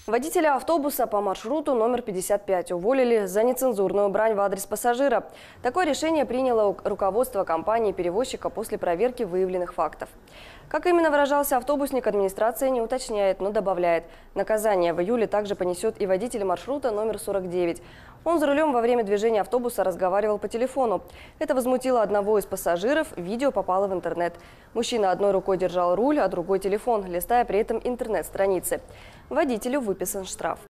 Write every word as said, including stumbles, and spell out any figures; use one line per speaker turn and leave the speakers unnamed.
Водителя автобуса по маршруту номер пятьдесят пять уволили за нецензурную брань в адрес пассажира. Такое решение приняло руководство компании-перевозчика после проверки выявленных фактов. Как именно выражался автобусник, администрация не уточняет, но добавляет. Наказание в июле также понесет и водитель маршрута номер сорок девять. Он за рулем во время движения автобуса разговаривал по телефону. Это возмутило одного из пассажиров, видео попало в интернет. Мужчина одной рукой держал руль, а другой телефон, листая при этом интернет-страницы. Водителю выписан штраф.